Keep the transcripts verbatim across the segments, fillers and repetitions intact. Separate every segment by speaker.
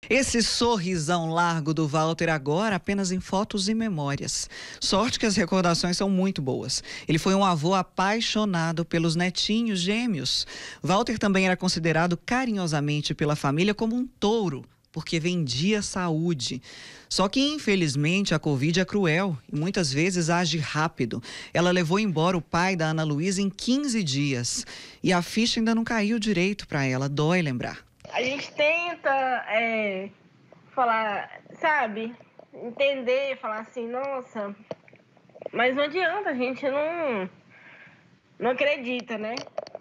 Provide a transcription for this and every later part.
Speaker 1: Esse sorrisão largo do Walter agora apenas em fotos e memórias. Sorte que as recordações são muito boas. Ele foi um avô apaixonado pelos netinhos gêmeos. Walter também era considerado carinhosamente pela família como um touro, porque vendia saúde. Só que, infelizmente, a Covid é cruel e muitas vezes age rápido. Ela levou embora o pai da Ana Luísa em quinze dias. E a ficha ainda não caiu direito para ela, dói lembrar.
Speaker 2: A gente tenta é, falar, sabe, entender, falar assim, nossa, mas não adianta, a gente não, não acredita, né?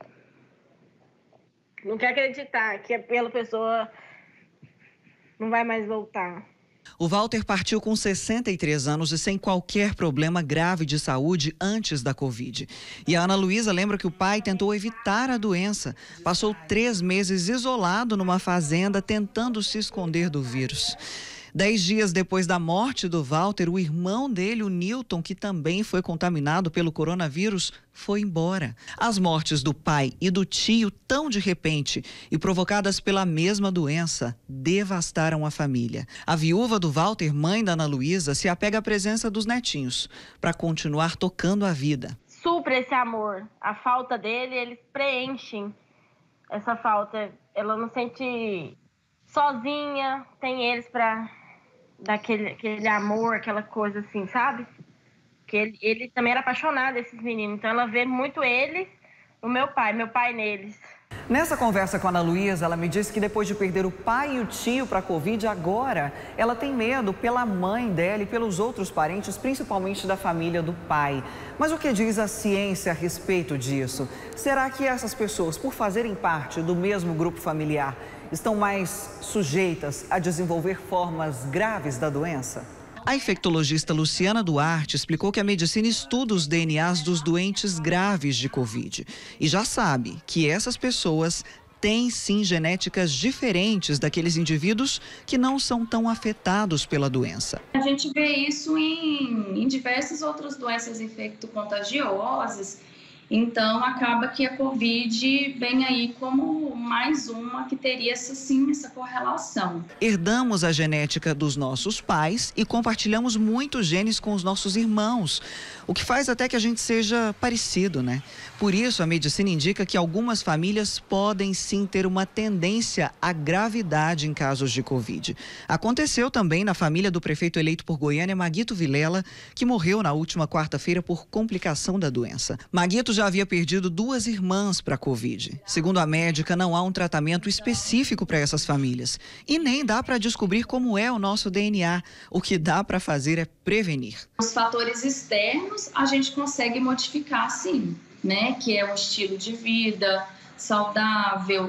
Speaker 2: Não quer acreditar que aquela pessoa não vai mais voltar.
Speaker 1: O Walter partiu com sessenta e três anos e sem qualquer problema grave de saúde antes da Covid. E a Ana Luísa lembra que o pai tentou evitar a doença. Passou três meses isolado numa fazenda, tentando se esconder do vírus. Dez dias depois da morte do Walter, o irmão dele, o Newton, que também foi contaminado pelo coronavírus, foi embora. As mortes do pai e do tio, tão de repente e provocadas pela mesma doença, devastaram a família. A viúva do Walter, mãe da Ana Luísa, se apega à presença dos netinhos para continuar tocando a vida.
Speaker 2: Supra esse amor. A falta dele, eles preenchem essa falta. Ela não sente sozinha, tem eles para daquele aquele amor, aquela coisa assim, sabe? Que ele, ele também era apaixonado desses meninos, então ela vê muito eles no meu pai, meu pai neles.
Speaker 1: Nessa conversa com a Ana Luísa, ela me disse que depois de perder o pai e o tio para a Covid, agora ela tem medo pela mãe dela e pelos outros parentes, principalmente da família do pai. Mas o que diz a ciência a respeito disso? Será que essas pessoas, por fazerem parte do mesmo grupo familiar, estão mais sujeitas a desenvolver formas graves da doença? A infectologista Luciana Duarte explicou que a medicina estuda os D N As dos doentes graves de Covid e já sabe que essas pessoas têm sim genéticas diferentes daqueles indivíduos que não são tão afetados pela doença.
Speaker 3: A gente vê isso em, em diversas outras doenças infecto-contagiosas. Então, acaba que a Covid vem aí como mais uma que teria essa, sim, essa correlação.
Speaker 1: Herdamos a genética dos nossos pais e compartilhamos muitos genes com os nossos irmãos, o que faz até que a gente seja parecido, né? Por isso, a medicina indica que algumas famílias podem sim ter uma tendência à gravidade em casos de Covid. Aconteceu também na família do prefeito eleito por Goiânia, Maguito Vilela, que morreu na última quarta-feira por complicação da doença. Maguito já havia perdido duas irmãs para a Covid. Segundo a médica, não há um tratamento específico para essas famílias. E nem dá para descobrir como é o nosso D N A. O que dá para fazer é prevenir.
Speaker 3: Os fatores externos a gente consegue modificar, sim, né? Que é o estilo de vida saudável,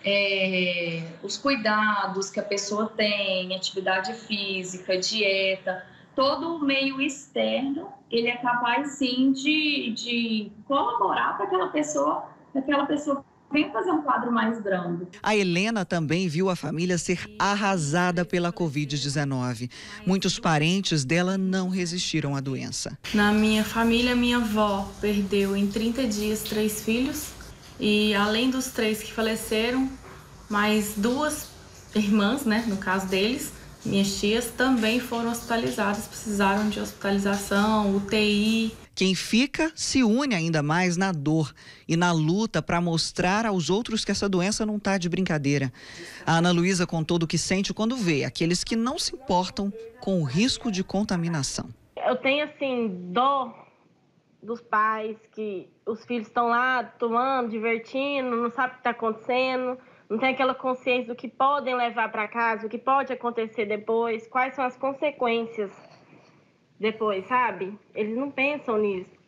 Speaker 3: é, os cuidados que a pessoa tem, atividade física, dieta. Todo o meio externo, ele é capaz, sim, de, de colaborar para aquela pessoa, para aquela pessoa venha fazer um quadro mais grande.
Speaker 1: A Helena também viu a família ser arrasada pela Covid dezenove. Muitos parentes dela não resistiram à doença.
Speaker 4: Na minha família, minha avó perdeu em trinta dias três filhos e, além dos três que faleceram, mais duas irmãs, né, no caso deles, minhas tias, também foram hospitalizadas, precisaram de hospitalização, U T I.
Speaker 1: Quem fica se une ainda mais na dor e na luta para mostrar aos outros que essa doença não está de brincadeira. A Ana Luísa contou do que sente quando vê aqueles que não se importam com o risco de contaminação.
Speaker 2: Eu tenho, assim, dó dos pais que os filhos estão lá tomando, divertindo, não sabem o que está acontecendo. Não tem aquela consciência do que podem levar para casa, o que pode acontecer depois, quais são as consequências depois, sabe? Eles não pensam nisso.